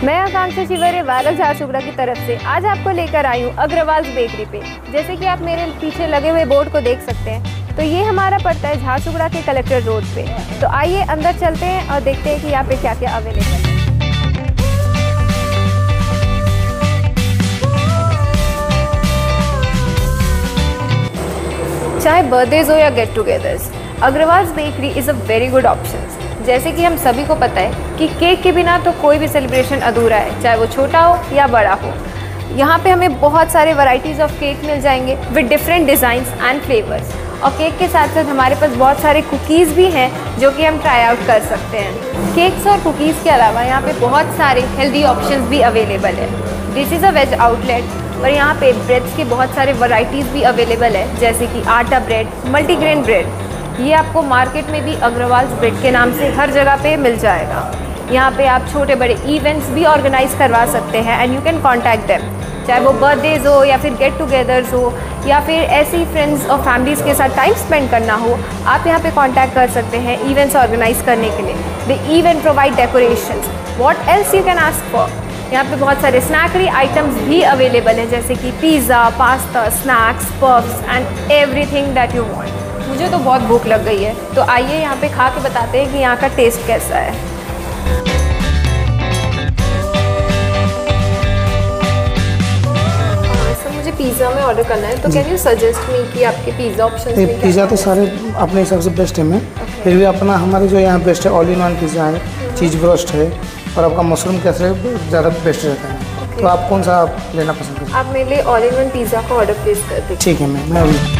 मैं आकांक्षा शिवरे वारक झारसुगड़ा की तरफ से आज आपको लेकर आई हूँ अग्रवाल्स बेकरी पे। जैसे कि आप मेरे पीछे लगे हुए बोर्ड को देख सकते हैं, तो ये हमारा पड़ता है झारसुगड़ा के कलेक्टर रोड पे। तो आइए अंदर चलते हैं और देखते हैं कि यहाँ पे क्या क्या अवेलेबल है। चाहे बर्थडेज हो या get togethers, Agarwals bakery is a very good option. जैसे कि हम सभी को पता है कि केक के बिना तो कोई भी सेलिब्रेशन अधूरा है, चाहे वो छोटा हो या बड़ा हो। यहाँ पे हमें बहुत सारे वैरायटीज़ ऑफ केक मिल जाएंगे with different designs and flavours. और केक के साथ साथ हमारे पास बहुत सारे कुकीज़ भी हैं जो कि हम ट्राई आउट कर सकते हैं। केक्स और कुकीज़ के अलावा यहाँ पे बहुत सारे हेल्दी ऑप्शंस भी अवेलेबल है। This is a veg outlet और यहाँ पे ब्रेड्स के बहुत सारे वैरायटीज़ भी अवेलेबल है, जैसे कि आटा ब्रेड, मल्टीग्रेन ब्रेड। ये आपको मार्केट में भी अग्रवाल्स ब्रेड के नाम से हर जगह पे मिल जाएगा। यहाँ पे आप छोटे बड़े इवेंट्स भी ऑर्गेनाइज करवा सकते हैं and you can contact them, चाहे वो बर्थडेज हो या फिर गेट टुगेदर्स हो या फिर ऐसे ही फ्रेंड्स और फैमिलीज़ के साथ टाइम स्पेंड करना हो, आप यहाँ पे कॉन्टैक्ट कर सकते हैं इवेंट्स ऑर्गेनाइज करने के लिए। They even provide decorations, what else you can ask for. यहाँ पे बहुत सारे स्नैकरी आइटम्स भी अवेलेबल हैं, जैसे कि pizza, pasta, snacks, puffs and everything that you want. मुझे तो बहुत भूख लग गई है, तो आइए यहाँ पे खा के बताते हैं कि यहाँ का टेस्ट कैसा है। सर मुझे पिज़्ज़ा में ऑर्डर करना है, तो कैन यू सजेस्ट मी कि आपके पिज़्ज़ा ऑप्शंस में क्या? पिज़्ज़ा तो सारे अपने हिसाब से बेस्ट है मैम, फिर भी अपना हमारे जो यहाँ बेस्ट है ऑल इन वन पिज़्ज़ा है, चीज़ ब्रोस्ट है और आपका मशरूम कैसे ज़्यादा बेस्ट रहता है। तो आप कौन सा आप लेना पसंद करें? आप मेरे लिए ऑल इन वन पिज़्ज़ा का ऑर्डर प्लेस कर दीजिए। ठीक है मैम, मैं अभी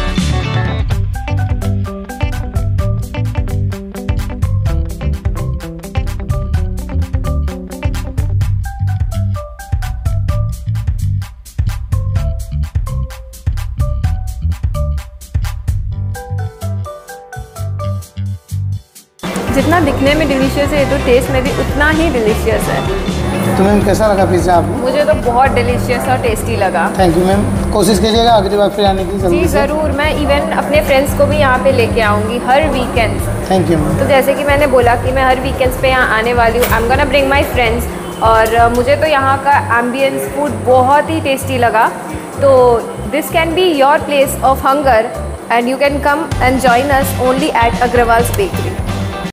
जितना दिखने में डिलीशियस है तो टेस्ट में भी उतना ही डिलीशियस है। तो मैम कैसा लगा पिज़्ज़ा आपको? मुझे तो बहुत डिलीशियस और टेस्टी लगा। थैंक यू मैम, कोशिश कीजिएगा अगली बार फिर आने की। जी ज़रूर, मैं इवन अपने फ्रेंड्स को भी यहाँ पे लेके आऊँगी हर वीकेंड्स। Thank you ma'am. तो जैसे कि मैंने बोला कि मैं हर वीकेंड्स पे यहाँ आने वाली हूँ, I am gonna bring my friends. और मुझे तो यहाँ का एम्बियंस फूड बहुत ही टेस्टी लगा। तो this can be your place of hunger and you can come and join us only at Agarwals bakery.